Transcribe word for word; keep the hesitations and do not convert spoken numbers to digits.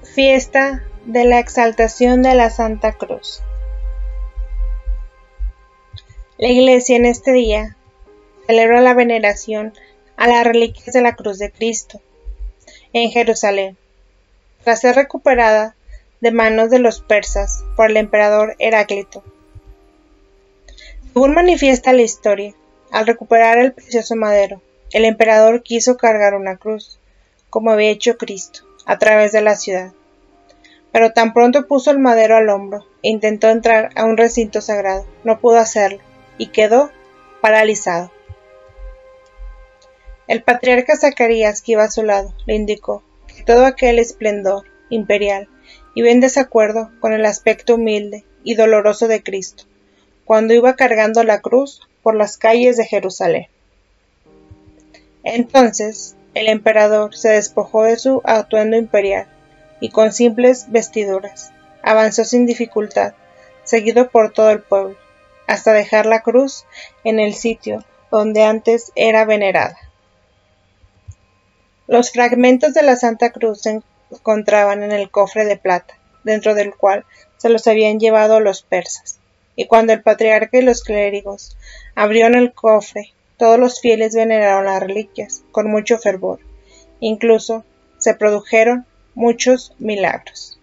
Fiesta de la exaltación de la Santa Cruz. La Iglesia en este día celebra la veneración a las reliquias de la cruz de Cristo en Jerusalén, tras ser recuperada de manos de los persas por el emperador Heráclito. Según manifiesta la historia, al recuperar el precioso madero, el emperador quiso cargar una cruz, como había hecho Cristo, a través de la ciudad. Pero tan pronto puso el madero al hombro e intentó entrar a un recinto sagrado, no pudo hacerlo y quedó paralizado. El patriarca Zacarías, que iba a su lado, le indicó que todo aquel esplendor imperial iba en desacuerdo con el aspecto humilde y doloroso de Cristo, cuando iba cargando la cruz por las calles de Jerusalén. Entonces, el emperador se despojó de su atuendo imperial y con simples vestiduras avanzó sin dificultad, seguido por todo el pueblo, hasta dejar la cruz en el sitio donde antes era venerada. Los fragmentos de la Santa Cruz se encontraban en el cofre de plata, dentro del cual se los habían llevado los persas, y cuando el patriarca y los clérigos abrieron el cofre, todos los fieles veneraron las reliquias con mucho fervor, incluso se produjeron muchos milagros.